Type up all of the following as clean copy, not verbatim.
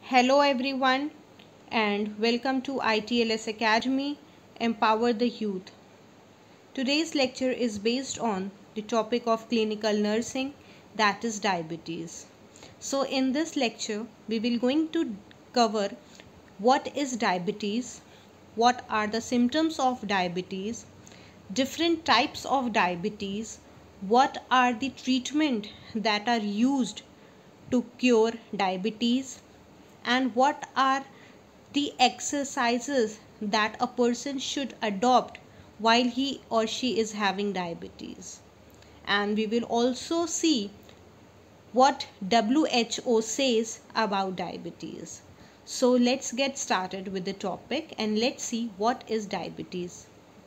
Hello everyone and welcome to ITLS Academy Empower the Youth. Today's lecture is based on the topic of clinical nursing, that is diabetes. So in this lecture we will going to cover what is diabetes, what are the symptoms of diabetes, different types of diabetes, what are the treatment that are used to cure diabetes, and what are the exercises that a person should adopt while he or she is having diabetes. And we will also see what WHO says about diabetes. So let's get started with the topic and let's see what is diabetes.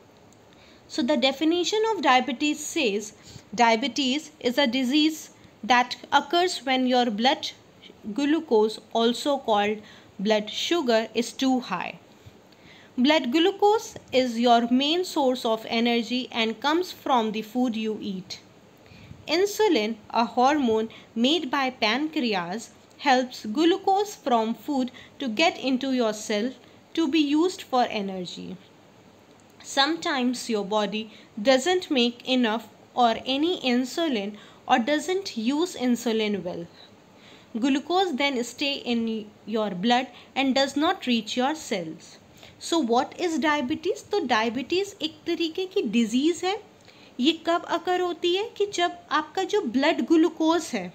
So the definition of diabetes says diabetes is a disease that occurs when your blood glucose, also called blood sugar, is too high. Blood glucose is your main source of energy and comes from the food you eat. Insulin, a hormone made by pancreas, helps glucose from food to get into your cell to be used for energy. Sometimes your body doesn't make enough or any insulin or doesn't use insulin well. Glucose then stay in your blood and does not reach your cells. So what is diabetes? तो diabetes एक तरीके की disease है. ये कब अकर होती है कि जब आपका जो ब्लड ग्लूकोज है,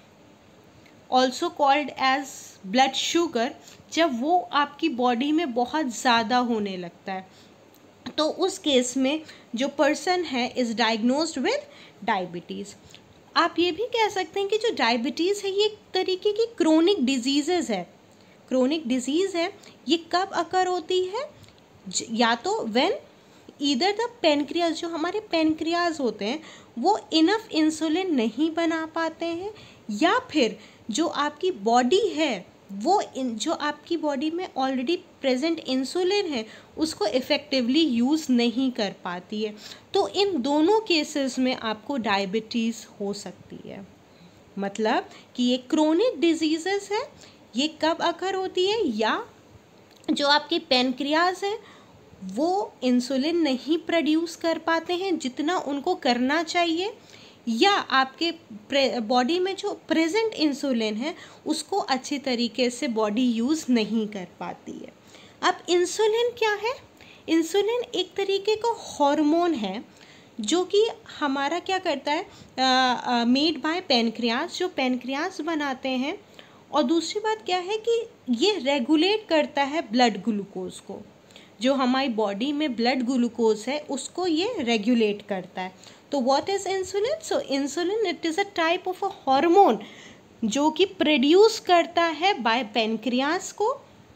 also called as blood sugar, जब वो आपकी बॉडी में बहुत ज़्यादा होने लगता है, तो उस केस में जो पर्सन है इज़ डायग्नोज्ड विद डायबिटीज़. आप ये भी कह सकते हैं कि जो डायबिटीज़ है ये एक तरीके की क्रोनिक डिजीज़ है. क्रोनिक डिजीज़ है, ये कब अकर होती है? या तो व्हेन ईदर द पेनक्रियाज, जो हमारे पेनक्रियाज होते हैं वो इनफ इंसुलिन नहीं बना पाते हैं, या फिर जो आपकी बॉडी है वो जो आपकी बॉडी में ऑलरेडी प्रेजेंट इंसुलिन है उसको इफ़ेक्टिवली यूज़ नहीं कर पाती है. तो इन दोनों केसेस में आपको डायबिटीज़ हो सकती है. मतलब कि ये क्रोनिक डिजीज़ेस है, ये कब अकर होती है? या जो आपके पेनक्रियाज हैं वो इंसुलिन नहीं प्रोड्यूस कर पाते हैं जितना उनको करना चाहिए, या आपके बॉडी में जो प्रेजेंट इंसुलिन है उसको अच्छी तरीके से बॉडी यूज़ नहीं कर पाती है. अब इंसुलिन क्या है? इंसुलिन एक तरीके का हार्मोन है जो कि हमारा क्या करता है, मेड बाय पेनक्रियाज, जो पेनक्रियाज बनाते हैं. और दूसरी बात क्या है कि ये रेगुलेट करता है ब्लड ग्लूकोज को. जो हमारी बॉडी में ब्लड ग्लूकोज है उसको ये रेगुलेट करता है. तो what is insulin? So insulin it is a type of a hormone जो कि प्रोड्यूस करता है बाय पेनक्रियाज को.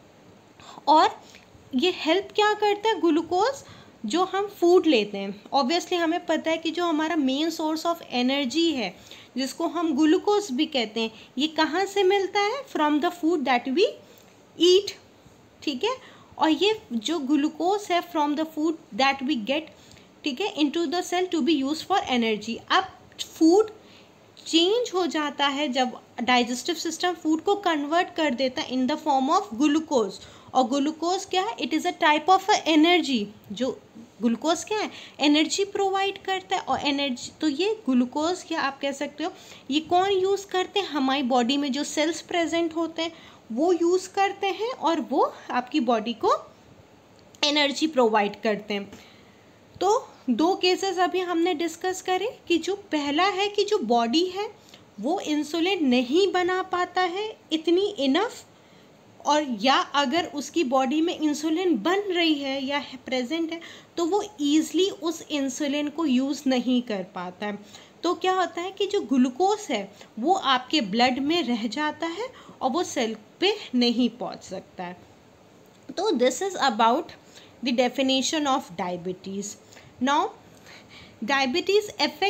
और ये हेल्प क्या करता है? ग्लूकोज जो हम फूड लेते हैं, ऑब्वियसली हमें पता है कि जो हमारा मेन सोर्स ऑफ एनर्जी है जिसको हम ग्लूकोज भी कहते हैं, ये कहाँ से मिलता है? From the food that we eat. ठीक है. और ये जो ग्लूकोज है from the food that we get, ठीक है, into the cell to be use for energy. अब फूड चेंज हो जाता है जब डाइजेस्टिव सिस्टम फूड को कन्वर्ट कर देता है in the form of glucose. और ग्लूकोज क्या है? It is a type of energy. जो ग्लूकोज क्या है? एनर्जी प्रोवाइड करता है. और एनर्जी तो ये ग्लूकोज क्या आप कह सकते हो, ये कौन यूज़ करते हैं? हमारी बॉडी में जो सेल्स प्रेजेंट होते हैं वो यूज़ करते हैं और वो आपकी बॉडी को एनर्जी प्रोवाइड करते हैं. तो दो केसेस अभी हमने डिस्कस करे कि जो पहला है कि जो बॉडी है वो इंसुलिन नहीं बना पाता है इतनी इनफ, और या अगर उसकी बॉडी में इंसुलिन बन रही है या प्रेजेंट है तो वो ईज़िली उस इंसुलिन को यूज़ नहीं कर पाता है. तो क्या होता है कि जो ग्लूकोज है वो आपके ब्लड में रह जाता है और वो सेल पे नहीं पहुंच सकता है. तो this is about the definition of diabetes. Now diabetes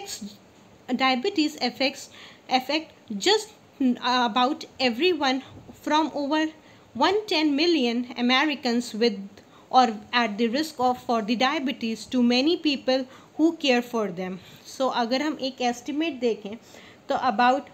affect just about everyone from over 110 million Americans with or at the risk of for the diabetes to many people who care for them. So अगर हम एक estimate देखें तो about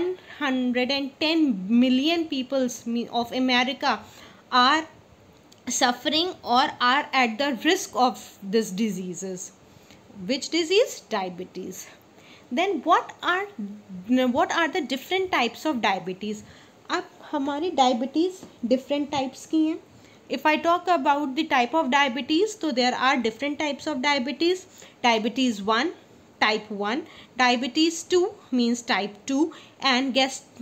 110 million peoples of America are suffering or are at the risk of this diseases. Which disease? Diabetes. Then what are the different types of diabetes? अब हमारी diabetes different types की हैं. If I talk about the type of diabetes, so there are different types of diabetes. Diabetes 1, type 1, diabetes 2 means type 2, and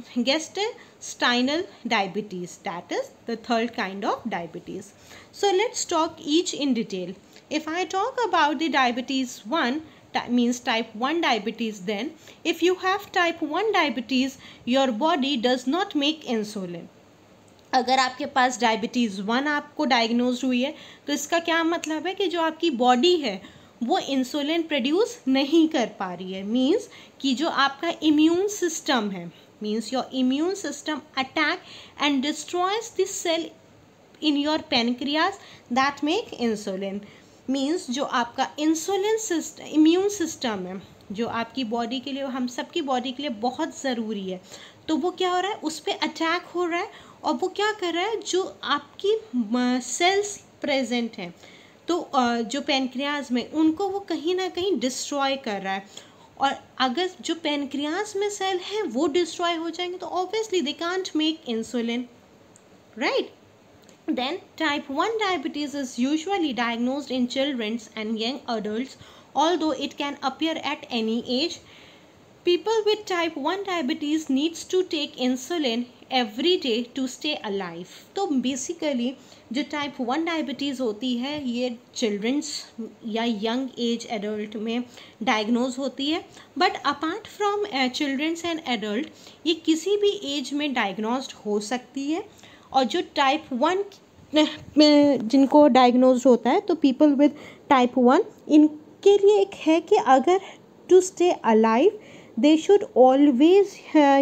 gestational diabetes, that is the third kind of diabetes. So let's talk each in detail. If I talk about the diabetes 1, that means type 1 diabetes, then if you have type 1 diabetes, your body does not make insulin. अगर आपके पास diabetes 1 आपको diagnose हुई है तो इसका क्या मतलब है कि जो आपकी बॉडी है वो इंसुलिन प्रोड्यूस नहीं कर पा रही है. मींस कि जो आपका इम्यून सिस्टम है, means your immune system attack and destroys the cell in your pancreas that make insulin. Means जो आपका इंसुलिन सिस्टम, इम्यून सिस्टम है, जो आपकी बॉडी के लिए, हम सबकी बॉडी के लिए बहुत ज़रूरी है, तो वो क्या हो रहा है, उस पर अटैक हो रहा है और वो क्या कर रहा है, जो आपकी सेल्स प्रेजेंट हैं तो जो पेनक्रियाज में, उनको वो कहीं ना कहीं डिस्ट्रॉय कर रहा है. और अगर जो पेनक्रियाज में सेल हैं वो डिस्ट्रॉय हो जाएंगे तो obviously they can't make insulin, right. Then type 1 diabetes is usually diagnosed in children and young adults, although it can appear at any age. People with type 1 diabetes needs to take insulin every day to stay alive. तो basically जो type 1 diabetes होती है ये childrens या young age adult में diagnose होती है. But apart from childrens and adult ये किसी भी एज में डायग्नोज्ड हो सकती है. और जो टाइप 1 जिनको डायग्नोज होता है तो पीपल विद टाइप 1, इनके लिए एक है कि अगर to stay alive they should always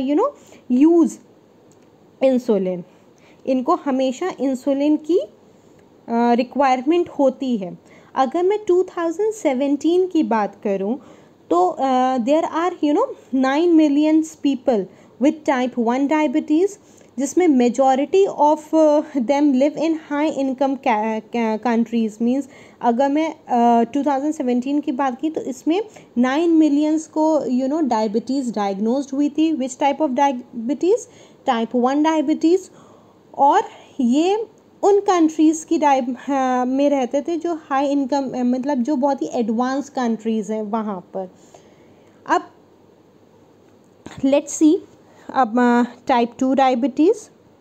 use insulin. इनको हमेशा इंसुलिन की रिक्वायरमेंट होती है. अगर मैं 2017 की बात करूं तो there are 9 million people with type 1 diabetes, जिसमें majority of them live in high income countries. Means अगर मैं 2017 की बात की तो इसमें 9 million को डायबिटीज़ डायग्नोज्ड हुई थी. Which type of diabetes? Type 1 diabetes. और ये उन कंट्रीज़ की में रहते थे जो हाई इनकम, मतलब जो बहुत ही एडवांस कंट्रीज़ हैं वहाँ पर. अब लेट्स सी अब type 2 diabetes.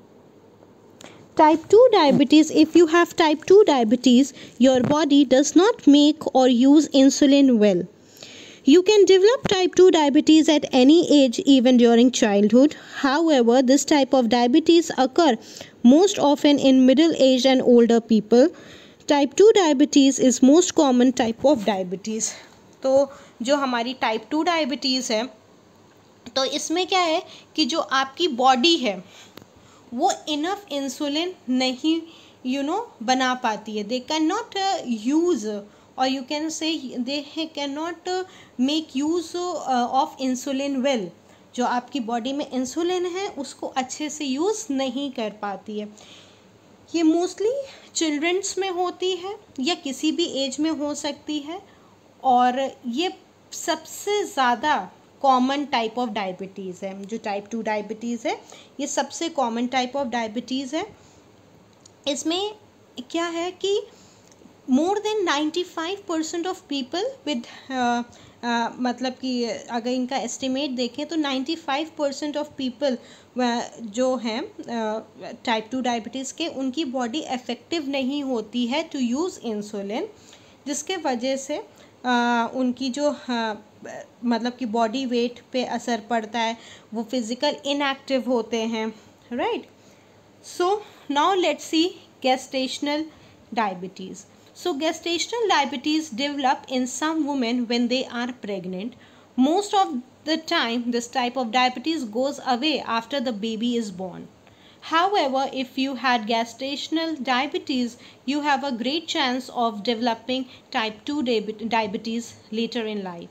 Type 2 diabetes, if you have type 2 diabetes, your body does not make or use insulin well. You can develop type 2 diabetes at any age, even during childhood. However, this type of diabetes occur most often in middle-aged and older people. Type 2 diabetes is most common type of diabetes. तो जो हमारी type 2 diabetes है तो इसमें क्या है कि जो आपकी बॉडी है वो इनफ इंसुलिन नहीं बना पाती है. दे कैन नॉट यूज़, और you can say they can not make use of insulin well. जो आपकी बॉडी में इंसुलिन है उसको अच्छे से यूज़ नहीं कर पाती है. ये मोस्टली चिल्ड्रंस में होती है या किसी भी एज में हो सकती है. और ये सबसे ज़्यादा कॉमन टाइप ऑफ डायबिटीज़ है. जो टाइप 2 डायबिटीज़ है ये सबसे कॉमन टाइप ऑफ डायबिटीज़ है. इसमें क्या है कि more than 95% of people with मतलब कि अगर इनका एस्टिमेट देखें तो 95% ऑफ पीपल जो हैं टाइप 2 डायबिटीज़ के, उनकी बॉडी इफ़ेक्टिव नहीं होती है टू यूज़ इंसुलिन, जिसके वजह से उनकी जो मतलब कि बॉडी वेट पे असर पड़ता है, वो फिज़िकल इनएक्टिव होते हैं, right. So now let's see gestational diabetes. So gestational diabetes develop in some women when they are pregnant. Most of the time this type of diabetes goes away after the baby is born. However, if you had gestational diabetes, you have a great chance of developing type 2 diabetes later in life.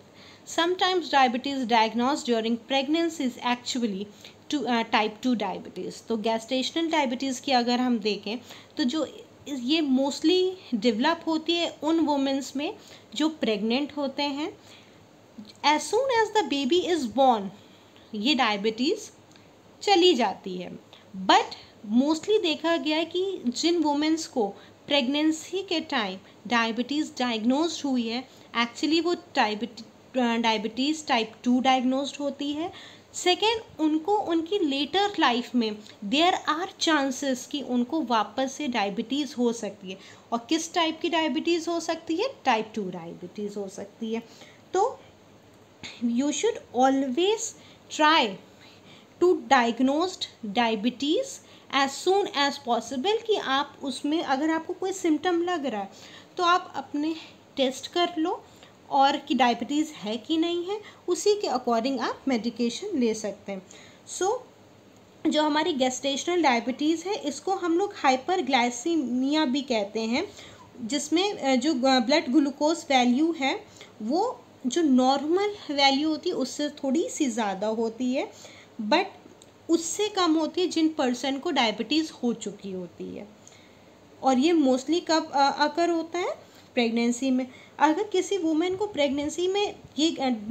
Sometimes diabetes diagnosed during pregnancy is actually type 2 diabetes. तो gestational diabetes की अगर हम देखें तो जो ये mostly develop होती है उन वुमेंस में जो प्रेग्नेंट होते हैं। As soon as the baby is born ये डायबिटीज़ चली जाती है, बट मोस्टली देखा गया है कि जिन वुमेंस को प्रेगनेंसी के टाइम डायबिटीज़ डायग्नोज हुई है, एक्चुअली वो डायबिटीज़ टाइप 2 डायग्नोज्ड होती है। सेकेंड, उनको उनकी लेटर लाइफ में देयर आर चांसेस कि उनको वापस से डायबिटीज़ हो सकती है। और किस टाइप की डायबिटीज़ हो सकती है? टाइप 2 डायबिटीज़ हो सकती है। तो you should always try to diagnosed diabetes as soon as possible कि आप उसमें अगर आपको कोई सिम्टम लग रहा है तो आप अपने टेस्ट कर लो और कि डायबिटीज़ है कि नहीं है, उसी के अकॉर्डिंग आप मेडिकेशन ले सकते हैं। जो हमारी गेस्टेशनल डायबिटीज़ है इसको हम लोग हाइपरग्लाइसीमिया भी कहते हैं, जिसमें जो ब्लड ग्लूकोज वैल्यू है वो जो नॉर्मल वैल्यू होती है उससे थोड़ी सी ज़्यादा होती है, बट उससे कम होती है जिन पर्सन को डायबिटीज़ हो चुकी होती है। और ये मोस्टली कब अकर होता है? प्रेगनेंसी में। अगर किसी वुमेन को प्रेगनेंसी में ये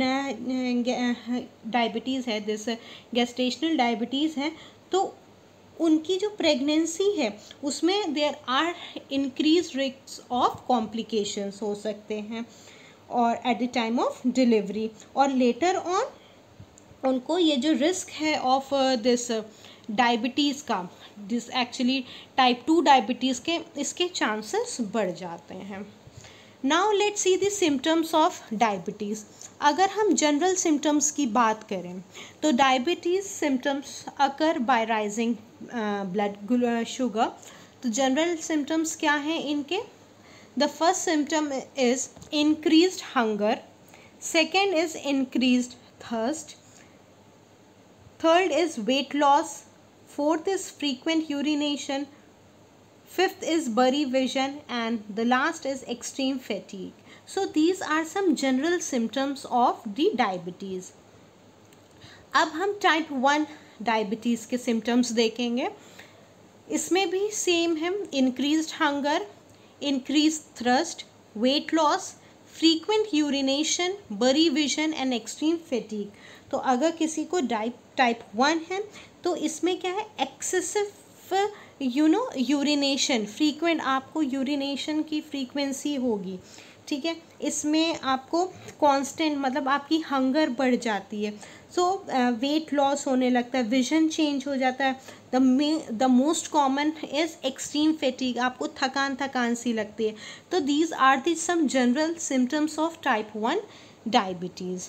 डायबिटीज़ है, दिस गेस्टेशनल डायबिटीज़ है, तो उनकी जो प्रेगनेंसी है उसमें there are increase risk of complications हो सकते हैं और at the time of delivery, और लेटर ऑन उनको ये जो रिस्क है ऑफ दिस डायबिटीज़ का, दिस एक्चुअली टाइप 2 डायबिटीज़ के, इसके चांसेस बढ़ जाते हैं। Now let's see the symptoms of diabetes. अगर हम जनरल सिम्टम्स की बात करें तो diabetes symptoms occur by rising blood sugar. तो जनरल सिम्टम्स क्या हैं इनके? The first symptom is increased hunger, second is increased thirst, third is weight loss, fourth is frequent urination, fifth is blurry vision, and the last is extreme fatigue. So these are some general symptoms of the diabetes. अब हम type 1 diabetes के symptoms देखेंगे। इसमें भी same है, increased hunger, increase thirst, weight loss, frequent urination, blurry vision and extreme fatigue. तो अगर किसी को टाइप 1 है तो इसमें क्या है? एक्सेसिव यूरिनेशन, फ्रीक्वेंट आपको यूरिनेशन की फ्रीक्वेंसी होगी, ठीक है। इसमें आपको कांस्टेंट मतलब आपकी हंगर बढ़ जाती है, सो वेट लॉस होने लगता है, विजन चेंज हो जाता है। The most common is extreme fatigue, आपको थकान सी लगती है। तो these are the some general symptoms of type 1 diabetes.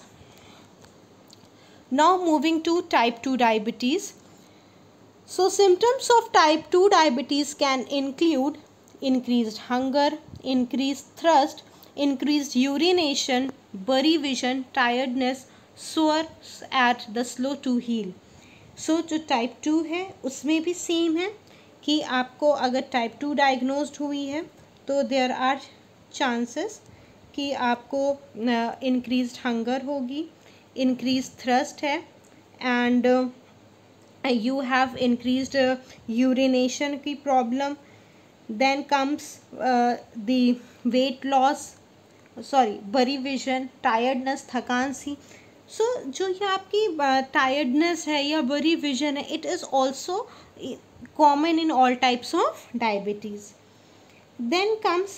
Now moving to type 2 diabetes. So symptoms of type 2 diabetes can include increased hunger, increased thirst, increased urination, blurry vision, tiredness, sore at the slow to heal. So जो type 2 है उसमें भी same है कि आपको अगर type 2 diagnosed हुई है तो there are chances कि आपको increased hunger होगी, increased thirst है, and you have increased urination की problem. Then comes the weight loss, blurry vision, tiredness, थकान सी। So जो ये आपकी tiredness है या blurry vision है, it is also common in all types of diabetes. Then comes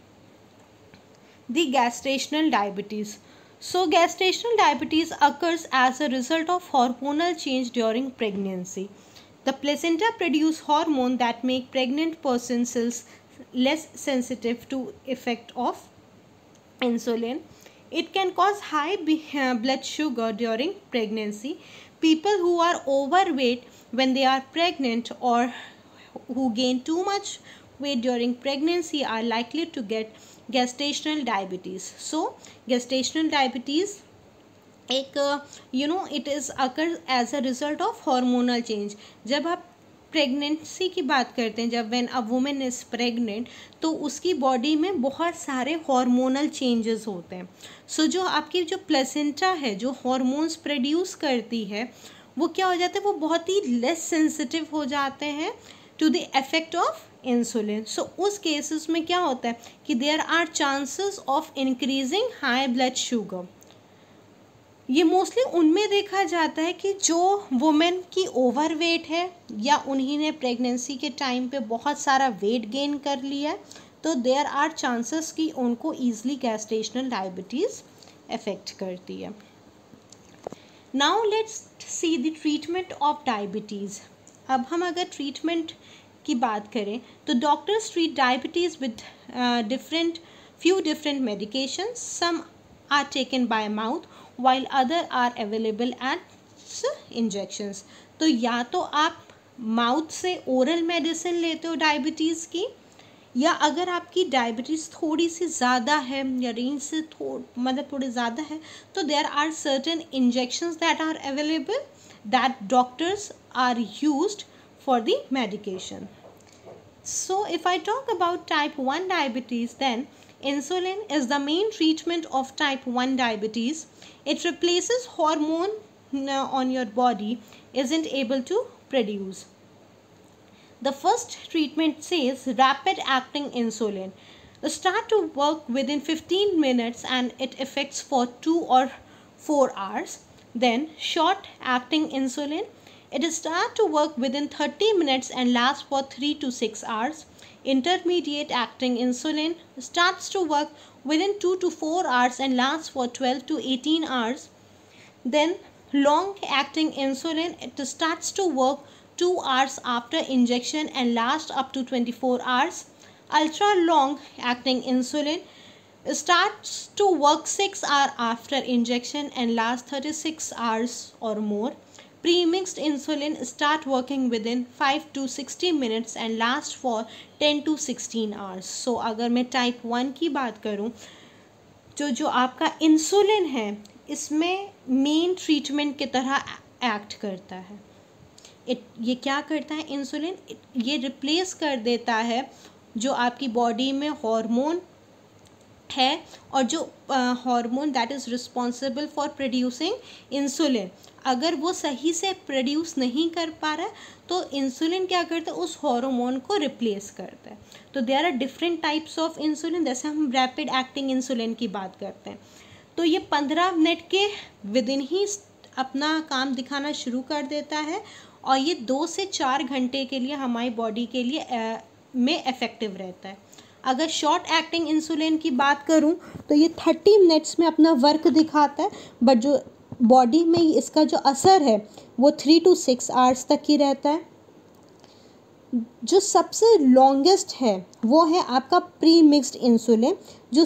the gestational diabetes. So gestational diabetes occurs as a result of hormonal change during pregnancy. The placenta produces hormone that make pregnant person cells less sensitive to effect of insulin. It can cause high blood sugar during pregnancy. People who are overweight when they are pregnant or who gain too much weight during pregnancy are likely to get gestational diabetes. So gestational diabetes एक it is occurs as a result of hormonal change. जब आप pregnancy की बात करते हैं, जब when a woman is pregnant तो उसकी बॉडी में बहुत सारे हार्मोनल चेंजेस होते हैं. सो जो आपकी जो प्लेसेंटा है, जो हार्मोन्स प्रोड्यूस करती है, वो क्या हो जाता है, वो बहुत ही लेस सेंसिटिव हो जाते हैं to the effect of insulin. So उस केसेस में क्या होता है कि there are chances of increasing high blood sugar. ये मोस्टली उनमें देखा जाता है कि जो वुमेन की ओवरवेट है या उन्हीं ने प्रेगनेंसी के टाइम पे बहुत सारा वेट गेन कर लिया है, तो देयर आर चांसेस कि उनको ईजिली गैस्ट्रेशनल डायबिटीज़ अफेक्ट करती है. Now let's see the treatment of diabetes. अब हम अगर ट्रीटमेंट की बात करें तो doctors treat diabetes with few different medications. Some are taken by mouth while other are available as injections. तो या तो आप माउथ से ओरल मेडिसिन लेते हो डायबिटीज़ की, या अगर आपकी डायबिटीज़ थोड़ी सी ज़्यादा है या रेंज से मतलब थोड़ी ज़्यादा है, तो there are certain injections that are available that doctors are used for the medication. So if I talk about type 1 diabetes, then insulin is the main treatment of type 1 diabetes. It replaces hormone on your body isn't able to produce. The first treatment says rapid acting insulin. Start to work within 15 minutes and it affects for 2 or 4 hours. Then short acting insulin. It starts to work within 30 minutes and lasts for 3 to 6 hours. Intermediate acting insulin starts to work within 2 to 4 hours and lasts for 12 to 18 hours. Then long acting insulin, it starts to work 2 hours after injection and lasts up to 24 hours. Ultra long acting insulin starts to work 6 hours after injection and lasts 36 hours or more. Pre-mixed insulin start working within 5 to 60 minutes and last for 10 to 16 hours. So अगर मैं type 1 की बात करूँ, जो आपका insulin है इसमें main treatment की तरह एक्ट करता है. ये क्या करता है इंसुलिन? ये रिप्लेस कर देता है जो आपकी बॉडी में हार्मोन है, और जो hormone that is responsible for producing insulin, अगर वो सही से प्रोड्यूस नहीं कर पा रहा है तो इंसुलिन क्या करता है, उस हार्मोन को रिप्लेस करता है. तो there are different types of insulin. जैसे हम रैपिड एक्टिंग इंसुलिन की बात करते हैं तो ये 15 मिनट के विदिन ही अपना काम दिखाना शुरू कर देता है, और ये 2 से 4 घंटे के लिए हमारी बॉडी के लिए में इफ़ेक्टिव रहता है. अगर शॉर्ट एक्टिंग इंसुलिन की बात करूं तो ये 30 मिनट्स में अपना वर्क दिखाता है, बट जो बॉडी में इसका जो असर है वो 3 to 6 आवर्स तक ही रहता है. जो सबसे लॉन्गेस्ट है वो है आपका प्री मिक्स्ड इंसुलिन, जो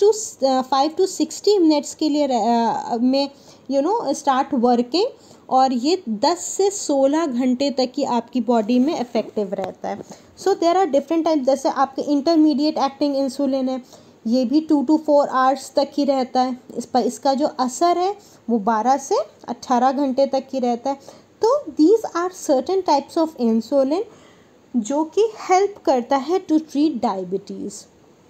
5 to 60 मिनट्स के लिए में स्टार्ट वर्किंग, और ये 10 से 16 घंटे तक की आपकी बॉडी में इफ़ेक्टिव रहता है. So there are different type. जैसे आपके इंटरमीडिएट एक्टिंग इंसुलिन है, ये भी 2 to 4 आवर्स तक ही रहता है. इस पर इसका जो असर है वो 12 से 18 घंटे तक ही रहता है. तो these are certain types of insulin जो कि हेल्प करता है to treat diabetes.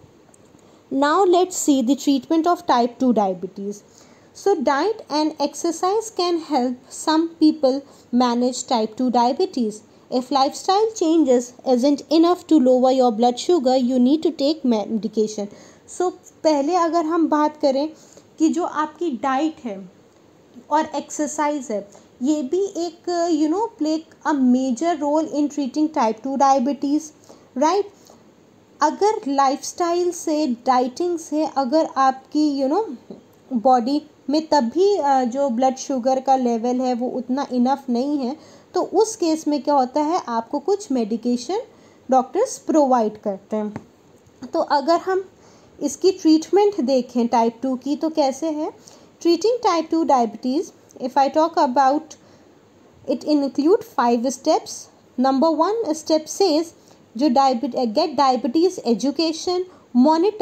Now let's see the treatment of type 2 diabetes. So diet and exercise can help some people manage type 2 diabetes. If lifestyle changes isn't enough to lower your blood sugar, you need to take medication. So पहले अगर हम बात करें कि जो आपकी diet है और एक्सरसाइज है, ये भी एक play a major role in treating type 2 diabetes, right. अगर लाइफस्टाइल से, डाइटिंग से अगर आपकी बॉडी में तब भी जो ब्लड शुगर का लेवल है वो उतना इनफ नहीं है, तो उस केस में क्या होता है, आपको कुछ मेडिकेशन डॉक्टर्स प्रोवाइड करते हैं. तो अगर हम इसकी ट्रीटमेंट देखें टाइप 2 की तो कैसे है. Treating type 2 diabetes, if I talk about it include 5 steps. Number 1 step says जो get diabetes education, monitor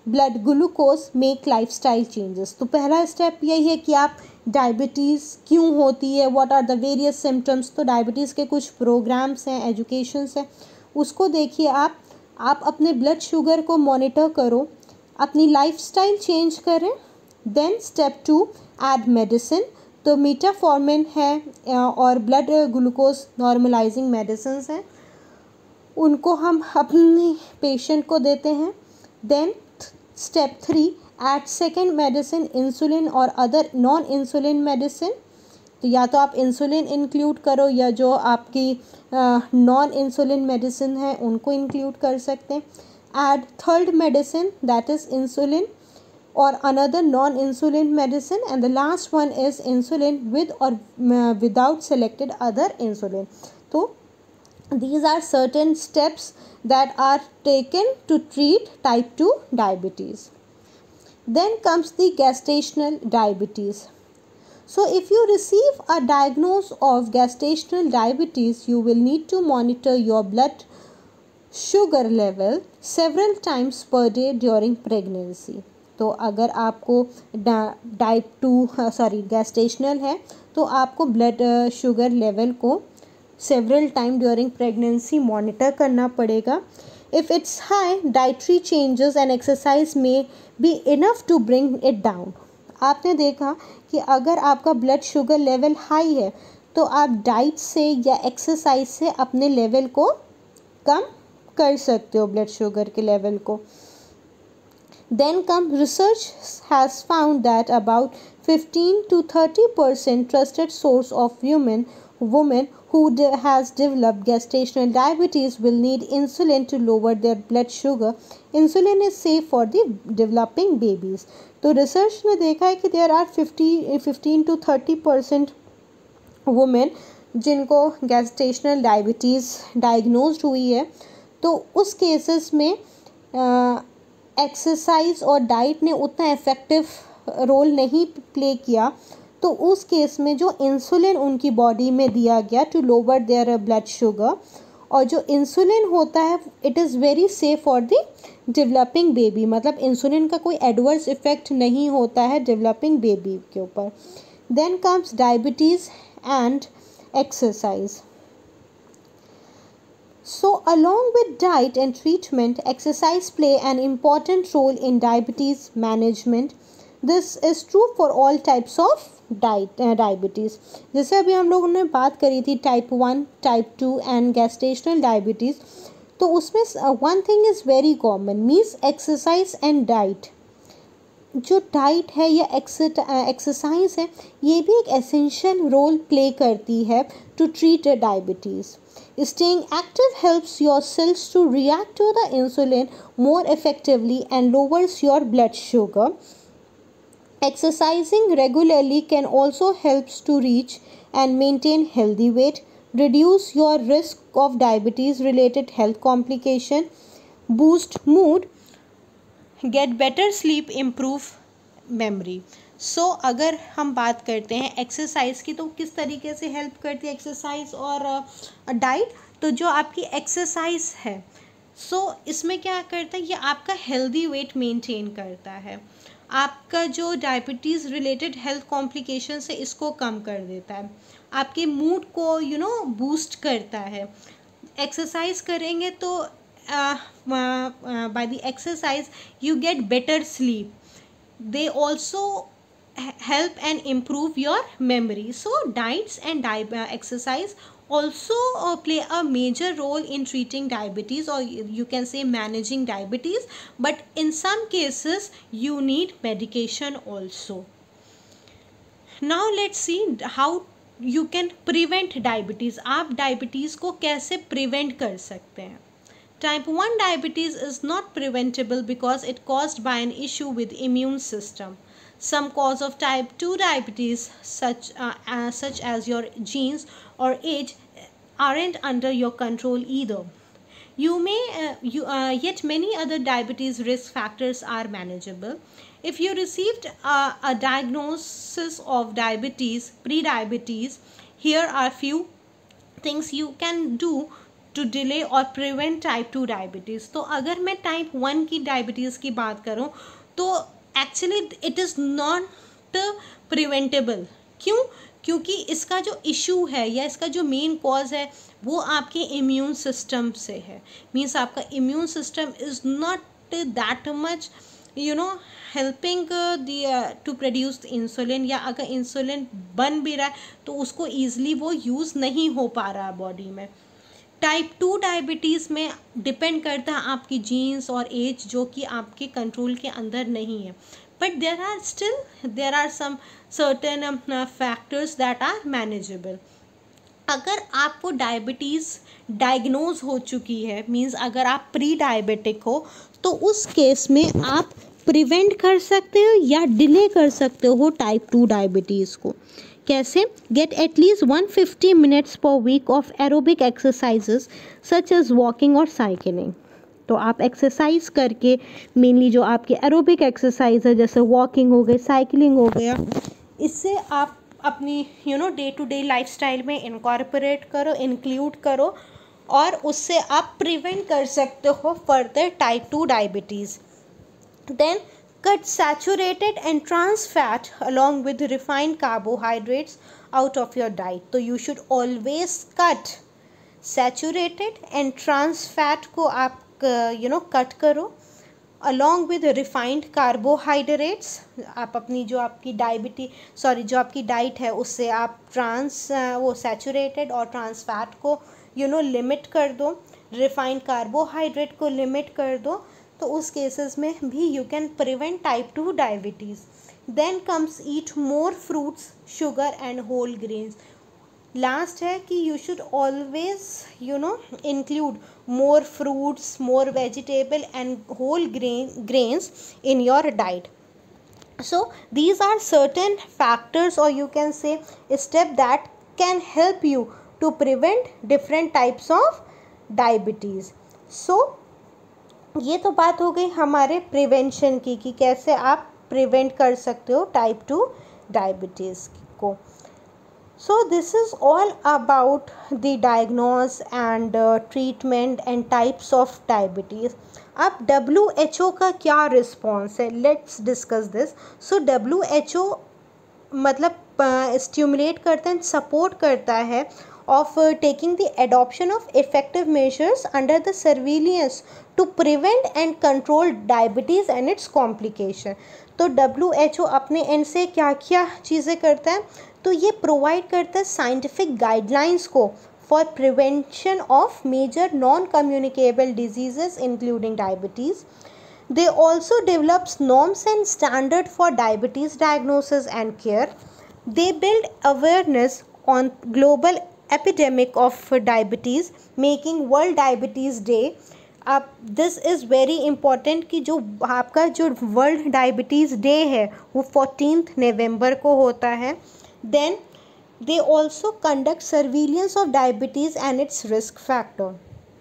blood glucose make lifestyle changes. तो पहला स्टेप यही है कि आप डायबिटीज़ क्यों होती है, what are the various symptoms. तो डायबिटीज़ के कुछ प्रोग्राम्स हैं, एजुकेशंस हैं, उसको देखिए आप अपने ब्लड शुगर को मॉनिटर करो, अपनी लाइफस्टाइल चेंज करें। Then step 2, add medicine. तो मीटाफॉर्मिन है और ब्लड ग्लूकोज नॉर्मलाइजिंग मेडिसिन हैं, उनको हम अपने पेशेंट को देते हैं। Then step 3, add second medicine, insulin और अदर नॉन इंसुलिन मेडिसिन। तो या तो आप इंसुलिन इंक्लूड करो या जो आपकी नॉन इंसुलिन मेडिसिन है उनको इंक्लूड कर सकते हैं। Add third medicine that is insulin or another non-insulin medicine, and the last one is insulin with or without selected other insulin. So these are certain steps that are taken to treat type 2 diabetes. Then comes the gestational diabetes. So if you receive a diagnosis of gestational diabetes, you will need to monitor your blood sugar level several times per day during pregnancy. तो अगर आपको type 2 gestational है तो आपको blood sugar level को several time during pregnancy monitor करना पड़ेगा। If it's high, dietary changes and exercise may be enough to bring it down. आपने देखा कि अगर आपका ब्लड शुगर लेवल हाई है तो आप डाइट से या एक्सरसाइज से अपने लेवल को कम कर सकते हो, ब्लड शुगर के लेवल को। Then comes research has found that about 15 to 30% trusted source of women who has developed gestational diabetes will need insulin to lower their blood sugar. Insulin is safe for the developing babies. तो research ने देखा है कि there are 15 to 30% women जिनको gestational diabetes diagnosed हुई है। तो उस केसेस में एक्सरसाइज और डाइट ने उतना इफ़ेक्टिव रोल नहीं प्ले किया, तो उस केस में जो इंसुलिन उनकी बॉडी में दिया गया to lower their blood sugar, और जो इंसुलिन होता है it is very safe for the developing baby. मतलब इंसुलिन का कोई एडवर्स इफ़ेक्ट नहीं होता है डेवलपिंग बेबी के ऊपर। Then comes diabetes and exercise. So along with diet and treatment, exercise play an important role in diabetes management. This is true for all types of diabetes. जैसे अभी हम लोगों ने बात करी थी type 1, type 2 and gestational diabetes, तो उसमें one thing is very common, means exercise and diet. जो डाइट है या एक्सरसाइज है ये भी एक एसेंशियल रोल प्ले करती है to treat diabetes. Staying active helps your cells to react to the insulin more effectively and lowers your blood sugar. Exercising regularly can also help to reach and maintain healthy weight, reduce your risk of diabetes related health complication, boost mood, get better sleep, improve memory. So अगर हम बात करते हैं exercise की, तो किस तरीके से हेल्प करती है एक्सरसाइज और डाइट। तो जो आपकी एक्सरसाइज है इसमें क्या करता है, ये आपका हेल्दी वेट मेंटेन करता है, आपका जो डायबिटीज़ रिलेटेड हेल्थ कॉम्प्लिकेशंस है इसको कम कर देता है, आपके मूड को बूस्ट करता है। एक्सरसाइज करेंगे तो by the exercise you get better sleep. They also help and improve your memory. So diets and exercise also play a major role in treating diabetes, or you can say managing diabetes, but in some cases you need medication also. Now let's see how you can prevent diabetes. आप diabetes को कैसे prevent कर सकते हैं। Type 1 diabetes is not preventable because it caused by an issue with immune system. Some cause of type 2 diabetes such as your genes or age aren't under your control either. Yet many other diabetes risk factors are manageable. If you received a diagnosis of diabetes, pre-diabetes, here are few things you can do to delay और prevent type 2 diabetes. तो अगर मैं type 1 की diabetes की बात करूं तो actually it is not preventable. क्यों? क्योंकि इसका जो इशू है या इसका जो मेन कॉज है वो आपके इम्यून सिस्टम से है। मीन्स आपका immune system is not that much helping to produce insulin, या अगर इंसुलिन बन भी रहा है तो उसको ईजिली वो यूज़ नहीं हो पा रहा है बॉडी में। टाइप 2 डायबिटीज़ में डिपेंड करता है आपकी जीन्स और एज, जो कि आपके कंट्रोल के अंदर नहीं है, but there are some certain factors that are manageable. अगर आपको डायबिटीज़ डायग्नोज हो चुकी है, मीन्स अगर आप प्री डायबिटिक हो, तो उस केस में आप प्रिवेंट कर सकते हो या डिले कर सकते हो टाइप 2 डायबिटीज़ को। कैसे? Get at least 150 minutes per week of aerobic exercises such as walking और साइकिलिंग। तो आप एक्सरसाइज करके, मेनली जो आपके एरोबिक एक्सरसाइज है जैसे वॉकिंग हो गई, साइकिलिंग हो गया, इससे आप अपनी डे टू डे लाइफस्टाइल में इनकॉर्पोरेट करो, इंक्लूड करो, और उससे आप प्रिवेंट कर सकते हो further type 2 diabetes. Then cut saturated and trans fat along with refined carbohydrates out of your diet. तो you should always cut saturated and trans fat को आप cut करो along with refined carbohydrates। आप अपनी जो आपकी जो आपकी डाइट है उससे आप वो सैचुरेटेड और ट्रांस फैट को लिमिट कर दो, रिफाइंड कार्बोहाइड्रेट को लिमिट कर दो, तो उस केसेस में भी you can prevent type 2 diabetes. Then comes eat more fruits, sugar and whole grains. Last है कि you should always include more fruits, more vegetable and whole grains in your diet. So these are certain factors, or you can say a step that can help you to prevent different types of diabetes. So ये तो बात हो गई हमारे prevention की कि कैसे आप प्रिवेंट कर सकते हो टाइप 2 डायबिटीज़ को। So this is all about the diagnose and treatment and types of diabetes. अब WHO का क्या रिस्पॉन्स है, let's discuss this. So WHO मतलब स्टिमुलेट करता है, सपोर्ट करता है of taking the adoption of effective measures under the surveillance to prevent and control diabetes and its complication। तो WHO अपने एंड से क्या क्या चीज़ें करता है, तो ये प्रोवाइड करता है साइंटिफिक गाइडलाइंस को for prevention of major non communicable diseases including diabetes. They also develops norms and standard for diabetes diagnosis and care. They build awareness on global epidemic of diabetes, making World Diabetes Day. अब this is very important कि जो आपका जो world diabetes day है वो 14 नवंबर को होता है। Then they also conduct surveillance of diabetes and its risk factor.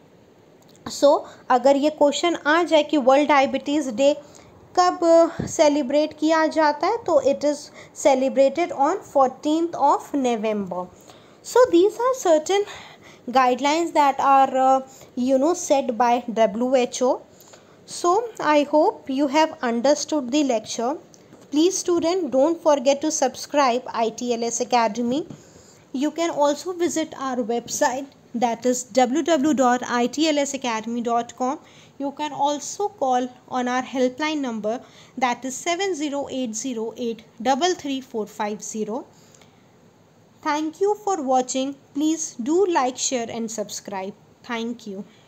So अगर ये क्वेश्चन आ जाए कि वर्ल्ड डायबिटीज़ डे कब सेलिब्रेट किया जाता है, तो it is celebrated on 14th November. So these are certain guidelines that are set by WHO. So I hope you have understood the lecture. Please student, don't forget to subscribe ITLS Academy. You can also visit our website, that is www.itlsacademy.com. You can also call on our helpline number, that is 7080833450. Thank you for watching. Please do like, share and subscribe. Thank you.